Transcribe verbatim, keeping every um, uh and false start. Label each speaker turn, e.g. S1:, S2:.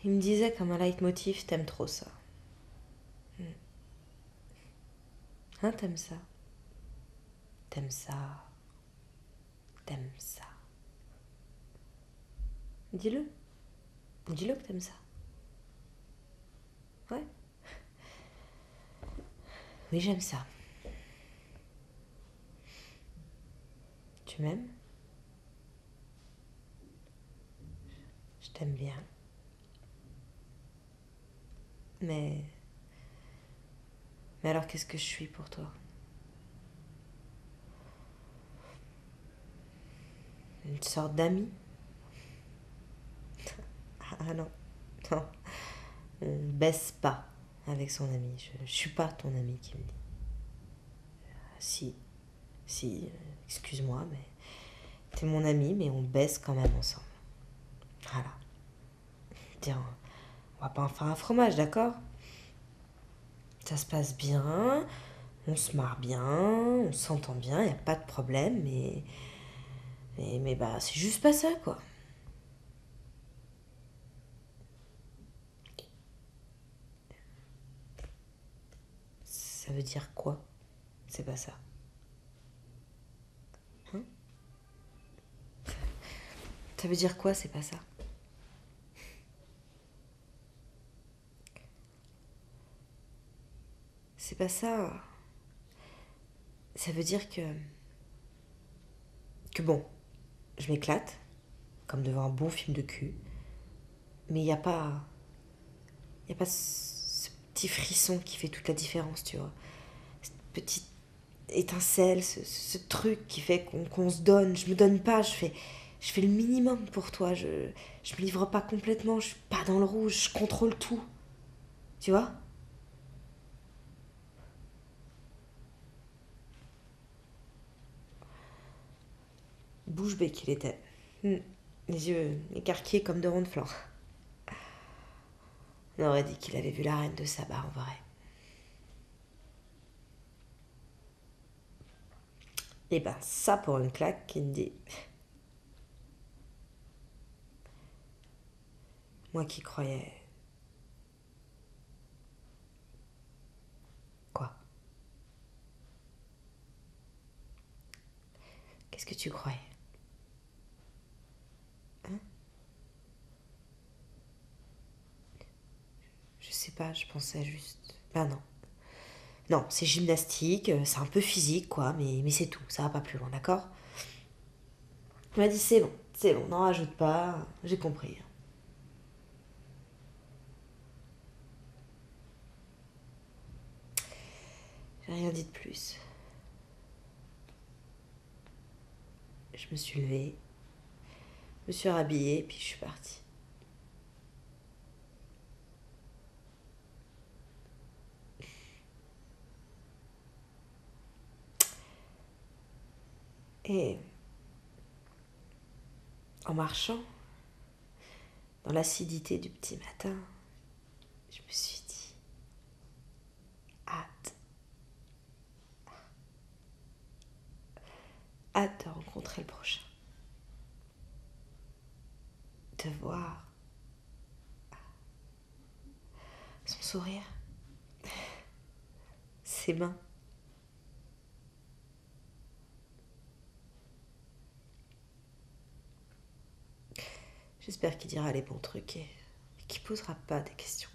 S1: Il me disait comme un leitmotiv, t'aimes trop ça. Hmm. Hein, t'aimes ça? T'aimes ça? T'aimes ça? Dis-le. Dis-le que t'aimes ça. Ouais. Oui, j'aime ça. Tu m'aimes? Je t'aime bien. Mais... Mais alors qu'est-ce que je suis pour toi? Une sorte d'ami? Ah non. Non. On baisse pas avec son ami. Je, je suis pas ton ami qui me dit. Si. Si. euh, Excuse-moi, mais... T'es mon ami, mais on baisse quand même ensemble. Voilà. Tiens, on va pas en faire un fromage, d'accord? Ça se passe bien, on se marre bien, on s'entend bien, y a pas de problème, mais... Mais, mais bah, c'est juste pas ça, quoi. Ça veut dire quoi? C'est pas ça. Hein? Ça veut dire quoi, c'est pas ça? C'est pas ça. Ça veut dire que... Que bon, je m'éclate, comme devant un bon film de cul, mais y a pas... Y a pas ce petit frisson qui fait toute la différence, tu vois. Cette petite étincelle, ce, ce truc qui fait qu'on qu'on se donne. Je me donne pas, je fais, je fais le minimum pour toi. Je, je me livre pas complètement, je suis pas dans le rouge, je contrôle tout. Tu vois? Bouche bée qu'il était. Hmm. Les yeux écarquillés comme de ronds de flanc. On aurait dit qu'il avait vu la reine de Saba en vrai. Et ben ça pour une claque qui me dit. Moi qui croyais. Quoi? Qu'est-ce que tu croyais? Hein? Je sais pas, je pensais juste. Ben non. Non, c'est gymnastique, euh, c'est un peu physique, quoi, mais, mais c'est tout, ça va pas plus loin, d'accord? Il m'a dit c'est bon, c'est bon, n'en rajoute pas, j'ai compris. J'ai rien dit de plus. Je me suis levée, je me suis rhabillée, puis je suis partie. Et en marchant, dans l'acidité du petit matin, je me suis dit, hâte, hâte de rencontrer le prochain, de voir son sourire, ses mains. J'espère qu'il dira les bons trucs et qu'il posera pas des questions.